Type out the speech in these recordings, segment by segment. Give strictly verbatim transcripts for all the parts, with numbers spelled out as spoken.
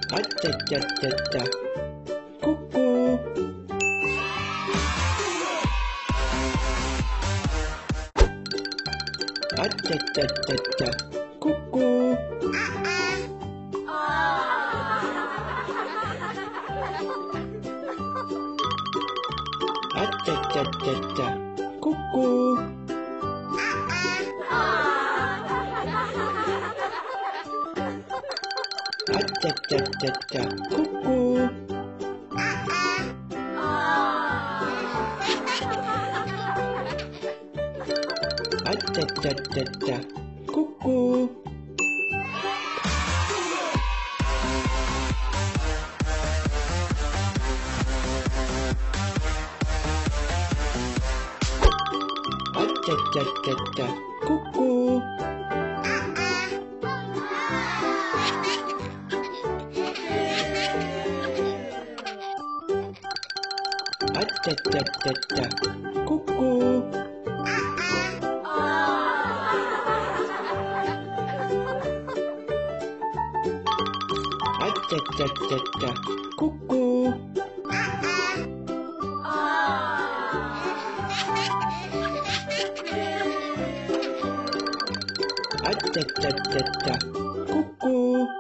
あっちゃっちゃっちゃっちゃココーあっちゃっちゃっちゃっちゃココーあっちゃっちゃっちゃっちゃココーあっちゃっちゃっちゃっちゃココーあっちゃっちゃっちゃっちゃココーあっちゃっちゃっちゃっちゃココーあっちゃっちゃっちゃっちゃココーあっちゃっちゃっちゃっちゃココーあっちゃっちゃっちゃっちゃココー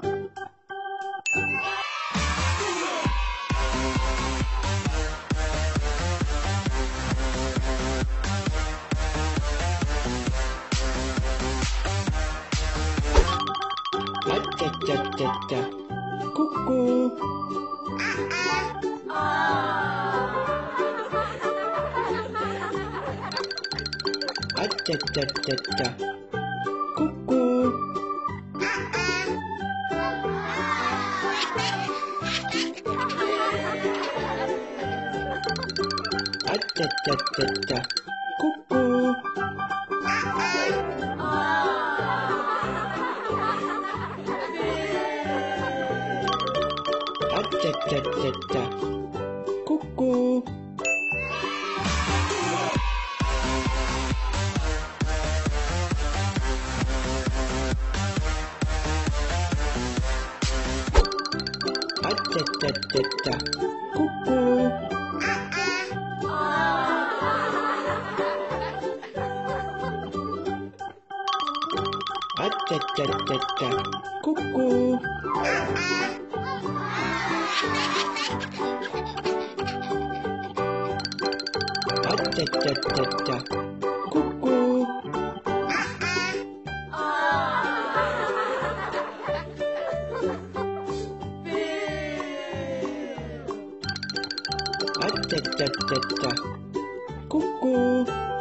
あっちゃっちゃっちゃっちゃココーあっちゃっちゃっちゃっちゃココーあっちゃっちゃっちゃっちゃココーあっちゃっちゃっちゃっちゃココーあっちゃっちゃっちゃっちゃココーあっちゃっちゃっちゃっちゃココーあっちゃっちゃっちゃっちゃココーあっちゃっちゃっちゃっちゃココー